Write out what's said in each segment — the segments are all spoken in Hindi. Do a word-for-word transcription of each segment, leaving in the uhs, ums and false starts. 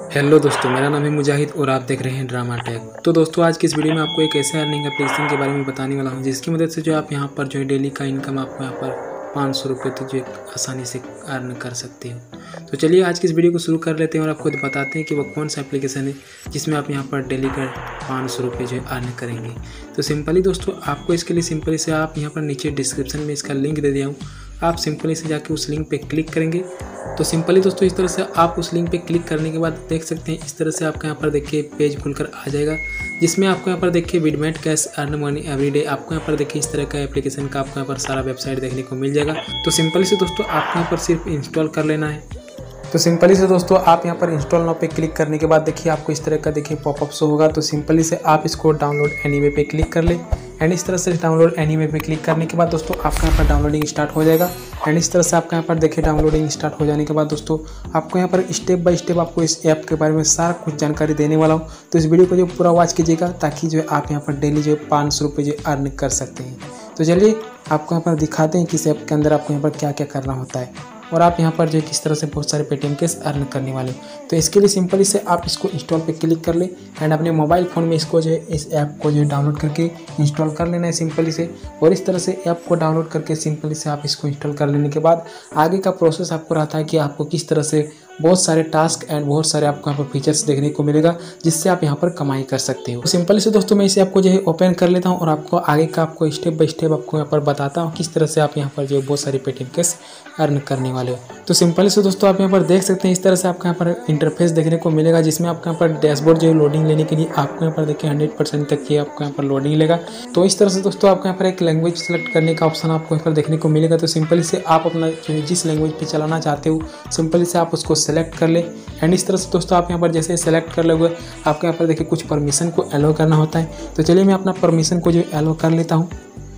हेलो दोस्तों, मेरा नाम है मुजाहिद और आप देख रहे हैं ड्रामा टैग। तो दोस्तों, आज की इस वीडियो में आपको एक ऐसे अर्निंग एप्लीकेशन के बारे में बताने वाला हूं जिसकी मदद से जो आप यहां पर जो है डेली का इनकम आपको यहां पर पाँच सौ रुपये तो जो आसानी से अर्न कर सकते हो। तो चलिए आज की इस वीडियो को शुरू कर लेते हैं और आपको बताते हैं कि वो कौन सा एप्लीकेशन है जिसमें आप यहाँ पर डेली का पाँच सौ रुपये जो है अर्न करेंगे। तो सिंपली दोस्तों, आपको इसके लिए सिंपली से आप यहाँ पर नीचे डिस्क्रिप्शन में इसका लिंक दे दिया हूँ, आप सिंपली से जाके उस लिंक पे क्लिक करेंगे। तो सिंपली दोस्तों, इस तरह से आप उस लिंक पे क्लिक करने के बाद देख सकते हैं इस तरह से आपका यहाँ पर देखिए पेज खुलकर आ जाएगा, जिसमें आपको यहाँ पर देखिए VidMate cash earn money everyday, आपको यहाँ पर देखिए इस तरह का एप्लीकेशन का आपको यहाँ पर सारा वेबसाइट देखने को मिल जाएगा। तो सिंपली से दोस्तों, आपको यहाँ पर सिर्फ इंस्टॉल कर लेना है। तो सिंपली से दोस्तों, आप यहाँ पर इंस्टॉल नाउ पे क्लिक करने के बाद देखिए आपको इस तरह का देखिए पॉपअप शो होगा। तो सिंपली से आप इसको डाउनलोड एनीवे पे क्लिक कर ले एंड इस तरह से डाउनलोड एनीवे पे क्लिक करने के बाद दोस्तों आपका यहाँ पर डाउनलोडिंग स्टार्ट हो जाएगा। एंड इस तरह से आपका यहाँ पर देखिए डाउनलोडिंग स्टार्ट हो जाने के बाद दोस्तों आपको यहाँ पर स्टेप बाय स्टेप आपको इस ऐप के बारे में सारा कुछ जानकारी देने वाला हूँ। तो इस वीडियो को जो पूरा वॉच कीजिएगा ताकि जो है आप यहाँ पर डेली जो है पाँच सौ रुपये जो अर्न कर सकते हैं। तो चलिए आपको यहाँ पर दिखाते हैं कि इस ऐप के अंदर आपको यहाँ पर क्या क्या करना होता है और आप यहाँ पर जो किस तरह से बहुत सारे पेटीएम कैश अर्न करने वाले हो। तो इसके लिए सिंपली से आप इसको इंस्टॉल पे क्लिक कर ले एंड अपने मोबाइल फ़ोन में इसको जो है इस ऐप को जो है डाउनलोड करके इंस्टॉल कर लेना है सिंपली से। और इस तरह से ऐप को डाउनलोड करके सिंपली से आप इसको इंस्टॉल कर लेने के बाद आगे का प्रोसेस आपको रहता है कि आपको किस तरह से बहुत सारे टास्क एंड बहुत सारे आपको यहाँ पर फीचर्स देखने को मिलेगा जिससे आप यहाँ पर कमाई कर सकते हो। तो सिंपली से दोस्तों मैं इसे आपको जो है ओपन कर लेता हूँ और आपको आगे का आपको स्टेप बाय स्टेप आपको यहाँ पर बताता हूँ किस तरह से आप यहाँ पर जो बहुत सारे पेटीएम कैश अर्न करने वाले हो। तो सिंपली से दोस्तों आप यहाँ पर देख सकते हैं इस तरह से आपको यहाँ पर इंटरफेस देखने को मिलेगा जिसमें आपको यहाँ पर डैशबोर्ड जो है लोडिंग लेने के लिए आपको यहाँ पर देखिए हंड्रेड परसेंट तक ये आपको यहाँ पर लोडिंग लेगा। तो इस तरह से दोस्तों आपको यहाँ पर एक लैंग्वेज सेलेक्ट करने का ऑप्शन आपको यहाँ पर देखने को मिलेगा। तो सिंपली से आप अपना जो है जिस लैंग्वेज पे चलाना चाहते हो सिंपली से आप उसको सेलेक्ट कर ले एंड इस तरह से दोस्तों आप यहाँ पर जैसे सेलेक्ट कर लोगे आपको यहाँ पर देखिए कुछ परमिशन को एलो करना होता है। तो चलिए मैं अपना परमिशन को जो एलो कर लेता हूँ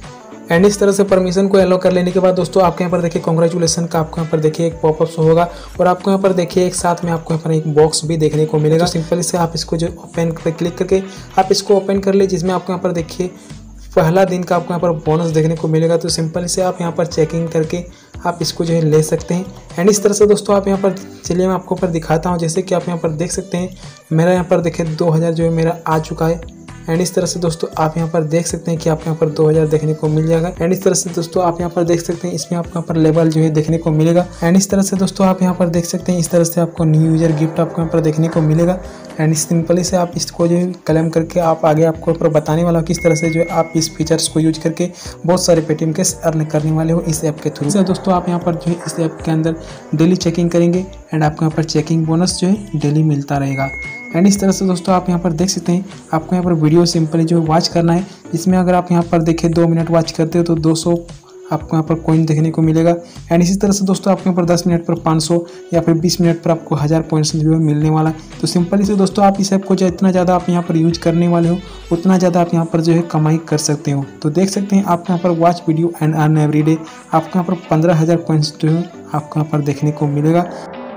एंड इस तरह से परमिशन को एलो कर लेने के बाद दोस्तों आपके यहाँ पर देखिए कांग्रेचुलेसन का आपको यहाँ पर देखिए एक पॉपअप शो होगा और आपको यहाँ पर देखिए एक साथ में आपको यहाँ पर एक बॉक्स भी देखने को मिलेगा। तो सिंपली से आप इसको जो ओपन पे क्लिक करके आप इसको ओपन कर ले जिसमें आपको यहाँ पर देखिए पहला दिन का आपको यहाँ पर बोनस देखने को मिलेगा। तो सिंपली से आप यहाँ पर चेकिंग करके आप इसको जो है ले सकते हैं एंड इस तरह से दोस्तों आप यहाँ पर चलिए मैं आपको ऊपर दिखाता हूँ। जैसे कि आप यहाँ पर देख सकते हैं मेरा यहाँ पर देखिए दो हज़ार जो है मेरा आ चुका है एंड इस तरह से दोस्तों आप यहाँ पर देख सकते हैं कि आपको यहाँ पर दो हज़ार देखने को मिल जाएगा। एंड इस तरह से दोस्तों आप यहाँ पर देख सकते हैं इसमें आपको यहाँ पर लेवल जो है देखने को मिलेगा। एंड इस तरह से दोस्तों आप यहाँ पर देख सकते हैं इस तरह से आपको न्यू यूजर गिफ्ट आपको यहाँ पर देखने को मिलेगा। एंड सिंपली से आप इसको जो है क्लेम करके आप आगे आपको ऊपर बताने वाला हो किस तरह से जो है आप इस फीचर्स को यूज करके बहुत सारे पेटीएम कैश अर्न करने वाले हो इस ऐप के थ्रू। से दोस्तों आप यहाँ पर जो है इस ऐप के अंदर डेली चेकिंग करेंगे एंड आपको यहाँ पर चेकिंग बोनस जो है डेली मिलता रहेगा। एंड इस तरह से दोस्तों आप यहाँ पर देख सकते हैं आपको यहाँ पर वीडियो सिंपली जो वॉच करना है जिसमें अगर आप यहाँ पर देखिए दो मिनट वॉच करते हो तो दो सौ आपको यहाँ पर कॉइन देखने को मिलेगा। एंड इसी तरह से दोस्तों आपको यहाँ पर दस मिनट पर पाँच सौ या फिर बीस मिनट पर आपको हज़ार पॉइंट्स जो है मिलने वाला है। तो सिंपली से दोस्तों आप इस ऐप को जितना ज़्यादा आप यहाँ पर यूज करने वाले हो उतना ज़्यादा आप यहाँ पर जो है कमाई कर सकते हो। तो देख सकते हैं आप यहाँ पर watch video and earn everyday आपको यहाँ पर पंद्रह हज़ार कॉइन्स जो है आपको यहाँ पर देखने को मिलेगा।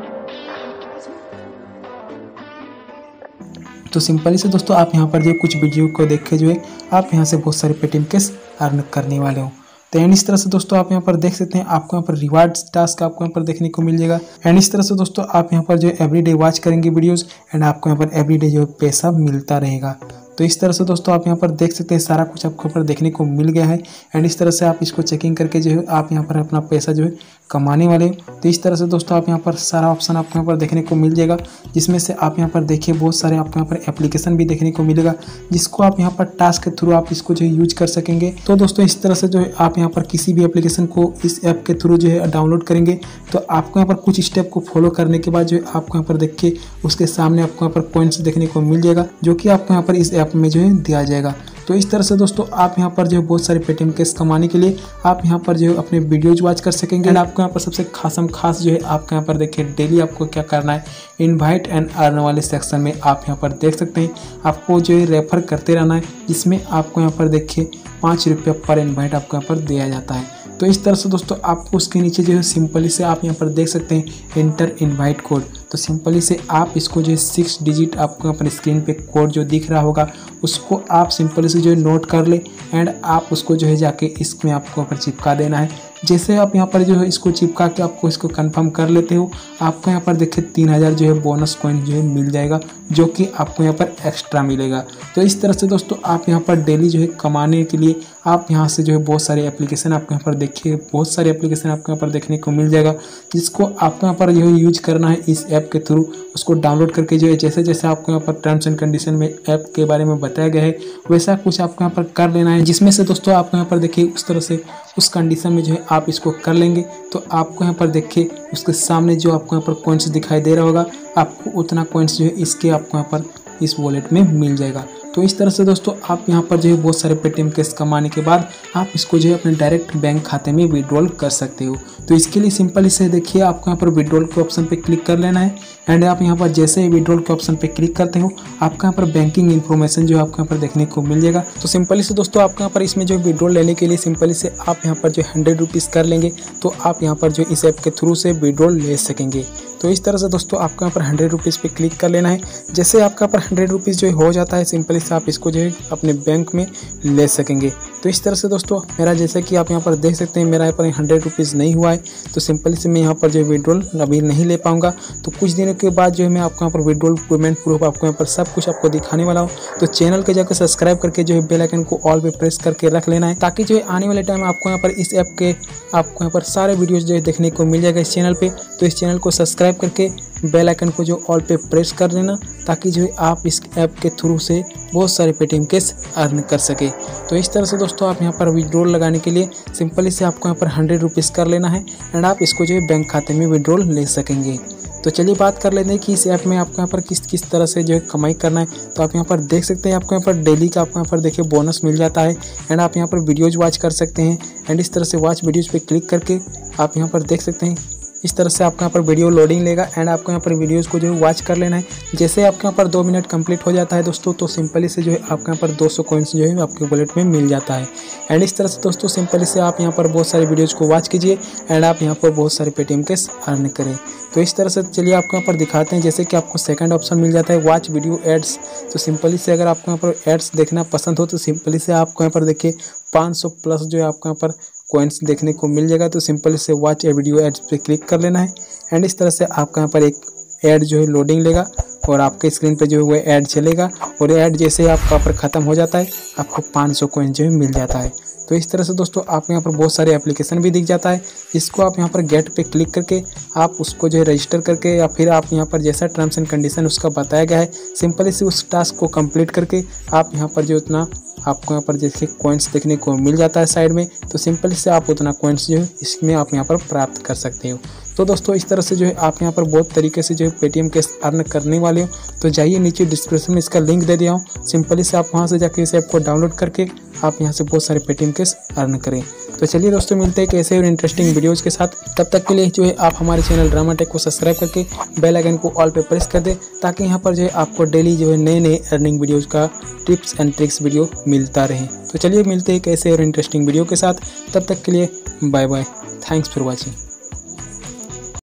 तो सिंपली से दोस्तों आप यहाँ पर जो कुछ वीडियो को देख के जो है आप यहाँ से बहुत सारे पेटीएम कैश अर्न करने वाले हो। तो एंड इस तरह से दोस्तों आप यहाँ पर देख सकते हैं आपको यहाँ पर रिवार्ड टास्क आपको यहाँ पर देखने को मिल जाएगा। एंड इस तरह से दोस्तों आप यहाँ पर जो एवरीडे वॉच करेंगे वीडियोस एंड आपको यहाँ पर एवरीडे जो पैसा मिलता रहेगा। तो इस तरह से दोस्तों आप यहाँ पर देख सकते हैं सारा कुछ आपको यहाँ पर देखने को मिल गया है। एंड इस तरह से आप इसको चेकिंग करके जो है आप यहाँ पर अपना पैसा जो है कमाने वाले। तो इस तरह से दोस्तों आप यहाँ पर सारा ऑप्शन आपको यहाँ पर देखने को मिल जाएगा जिसमें से आप यहाँ पर देखिए बहुत सारे आपको यहाँ पर एप्लीकेशन भी देखने को मिलेगा जिसको आप यहाँ पर टास्क के थ्रू आप इसको जो है यूज कर सकेंगे। तो दोस्तों इस तरह से जो है आप यहाँ पर किसी भी एप्लीकेशन को इस ऐप के थ्रू जो है डाउनलोड करेंगे तो आपको यहाँ पर कुछ स्टेप को फॉलो करने के बाद जो है आपको यहाँ पर देखिए उसके सामने आपको यहाँ पर पॉइंट्स देखने को मिल जाएगा जो कि आपको यहाँ पर इस ऐप में जो है दिया जाएगा। तो इस तरह से दोस्तों आप यहाँ पर जो है बहुत सारे पेटीएम कैश कमाने के लिए आप यहाँ पर जो है अपने वीडियोज वॉच कर सकेंगे। एंड आपको यहाँ पर सबसे खासम खास जो है आपको यहाँ पर देखिए डेली आपको क्या करना है इनवाइट एंड अर्न वाले सेक्शन में आप यहाँ पर देख सकते हैं आपको जो है रेफर करते रहना है जिसमें आपको यहाँ पर देखिए पाँच रुपये पर इनवाइट आपको यहाँ पर दिया जाता है। तो इस तरह से दोस्तों आपको उसके नीचे जो है सिंपली से आप यहाँ पर देख सकते हैं एंटर इनवाइट कोड। तो सिंपली से आप इसको जो है सिक्स डिजिट आपको यहाँ पर स्क्रीन पे कोड जो दिख रहा होगा उसको आप सिंपली से जो है नोट कर ले एंड आप उसको जो है जाके इसमें आपको यहाँ पर चिपका देना है। जैसे आप यहाँ पर जो है इसको चिपका के आपको इसको कंफर्म कर लेते हो, आपको यहाँ पर देखिए तीन हज़ार जो है बोनस कॉइन जो है मिल जाएगा, जो कि आपको यहाँ पर एक्स्ट्रा मिलेगा। तो इस तरह से दोस्तों आप यहाँ पर डेली जो है कमाने के लिए आप यहाँ से जो है बहुत सारे एप्लीकेशन आपको यहाँ पर देखिए बहुत सारे एप्लीकेशन आपको यहाँ पर देखने को मिल जाएगा, जिसको आपको यहाँ पर जो है यूज करना है इस ऐप के थ्रू। उसको डाउनलोड करके जो है जैसे जैसे आपको यहाँ पर टर्म्स एंड कंडीशन में ऐप के बारे में बताया गया है वैसा कुछ आपको यहाँ पर कर लेना है, जिसमें से दोस्तों आपको यहाँ पर देखिए उस तरह से उस कंडीशन में जो है आप इसको कर लेंगे तो आपको यहाँ पर देखिए उसके सामने जो आपको यहाँ पर कॉइन्स दिखाई दे रहा होगा, आपको उतना कॉइन्स जो है इसके आपको यहाँ पर इस वॉलेट में मिल जाएगा। तो इस तरह से दोस्तों आप यहाँ पर जो है बहुत सारे पेटीएम कैश कमाने के बाद आप इसको जो है अपने डायरेक्ट बैंक खाते में विड्रॉल कर सकते हो। तो इसके लिए सिंपल इसे देखिए आपको यहाँ पर विड्रॉल के ऑप्शन पे क्लिक कर लेना है एंड आप यहाँ पर जैसे ही विड्रॉल के ऑप्शन पे क्लिक करते हो आपका यहाँ पर बैंकिंग इन्फॉर्मेशन जो आपको यहाँ पर देखने को मिल जाएगा। तो सिंपली से दोस्तों आपको यहाँ पर इसमें जो विड्रॉल लेने के लिए सिंपली से आप यहाँ पर जो हंड्रेड रुपीज़ कर लेंगे तो आप यहाँ पर जो इस ऐप के थ्रू से विड्रॉल ले सकेंगे। तो इस तरह से दोस्तों आपको यहाँ पर हंड्रेड रुपीज़ पे क्लिक कर लेना है। जैसे आपका यहाँ पर हंड्रेड रुपीज़ जो हो जाता है सिंपली से आप इसको जो है अपने बैंक में ले सकेंगे। तो इस तरह से दोस्तों मेरा जैसे कि आप यहाँ पर देख सकते हैं मेरा यहाँ पर हंड्रेड रुपीज़ नहीं हुआ है, तो सिंपली से मैं यहाँ पर जो विड्रॉल अभी नहीं ले पाऊंगा। तो कुछ दिनों के बाद जो है मैं आपको यहाँ पर विड्रॉल पेमेंट प्रूफ आपको यहाँ पर सब कुछ आपको दिखाने वाला हूँ। तो चैनल के जाकर सब्सक्राइब करके जो है बेल आइकन को ऑल पे प्रेस करके रख लेना है, ताकि जो है आने वाले टाइम आपको यहाँ पर इस ऐप के आपको यहाँ पर सारे वीडियोज़ जो है देखने को मिल जाएगा इस चैनल पर। तो इस चैनल को सब्सक्राइब करके बेल आइकन को जो ऑल पे प्रेस कर देना, ताकि जो है आप इस ऐप के थ्रू से बहुत सारे पेटीएम कैश अर्न कर सके। तो इस तरह से दोस्तों आप यहाँ पर विड्रॉल लगाने के लिए सिंपली से आपको यहाँ पर हंड्रेड रुपीज़ कर लेना है एंड आप इसको जो है बैंक खाते में विड्रॉल ले सकेंगे। तो चलिए बात कर लेते हैं कि इस ऐप में आपको यहाँ पर किस किस तरह से जो है कमाई करना है। तो आप यहाँ पर देख सकते हैं आपको यहाँ पर डेली का आपको यहाँ पर देखिए बोनस मिल जाता है एंड आप यहाँ पर वीडियोज़ वॉच कर सकते हैं एंड इस तरह से वॉच वीडियोज़ पे क्लिक करके आप यहाँ पर देख सकते हैं इस तरह से आपको यहाँ पर वीडियो लोडिंग लेगा एंड आपको यहाँ पर वीडियोज़ को जो है वॉच कर लेना है। जैसे आपके यहाँ पर दो मिनट कंप्लीट हो जाता है दोस्तों, तो सिंपली से जो है आपके यहाँ पर दो सौ कॉइन्स जो है आपके वॉलेट में मिल जाता है। एंड इस तरह से दोस्तों सिंपली से आप यहाँ पर बहुत सारे वीडियोज़ को वॉच कीजिए एंड आप यहाँ पर बहुत सारे पेटीएम कैश अर्न करें। तो इस तरह से चलिए आपको यहाँ पर दिखाते हैं, जैसे कि आपको सेकंड ऑप्शन मिल जाता है वॉच वीडियो एड्स। तो सिंपली से अगर आपको यहाँ पर एड्स देखना पसंद हो तो सिंपली से आपको यहाँ पर देखिए पाँच सौ प्लस जो है आपको यहाँ पर कॉइन्स देखने को मिल जाएगा। तो सिंपली से वॉच ए वीडियो एड्स पे क्लिक कर लेना है एंड इस तरह से आपका यहाँ पर एक ऐड जो है लोडिंग लेगा और आपके स्क्रीन पे जो है वो ऐड चलेगा और ऐड जैसे ही आपका पर ख़त्म हो जाता है आपको पाँच सौ कॉइन जो है मिल जाता है। तो इस तरह से दोस्तों आपको यहाँ पर बहुत सारे एप्लीकेशन भी दिख जाता है, इसको आप यहाँ पर गेट पे क्लिक करके आप उसको जो है रजिस्टर करके या फिर आप यहाँ पर जैसा टर्म्स एंड कंडीशन उसका बताया गया है सिंपली से उस टास्क को कंप्लीट करके आप यहाँ पर जो उतना आपको यहाँ पर जैसे कॉइन्स देखने को मिल जाता है साइड में, तो सिंपली से आप उतना कॉइन्स जो है इसमें आप यहाँ पर प्राप्त कर सकते हो। तो दोस्तों इस तरह से जो है आप यहाँ पर बहुत तरीके से जो है पेटीएम कैश अर्न करने वाले हो। तो जाइए नीचे डिस्क्रिप्शन में इसका लिंक दे दिया हूँ, सिंपली से आप वहाँ से जाकर इस ऐप को डाउनलोड करके आप यहाँ से बहुत सारे पेटीएम कैश अर्न करें। तो चलिए दोस्तों मिलते हैं ऐसे और इंटरेस्टिंग वीडियोज़ के साथ। तब तक के लिए जो है आप हमारे चैनल ड्रामा टेक को सब्सक्राइब करके बेल आइकन को ऑल पे प्रेस कर दें, ताकि यहाँ पर जो है आपको डेली जो है नए नए अर्निंग वीडियोज़ का टिप्स एंड ट्रिक्स वीडियो मिलता रहे। तो चलिए मिलते हैं ऐसे और इंटरेस्टिंग वीडियो के साथ, तब तक के लिए bye bye, thanks for watching.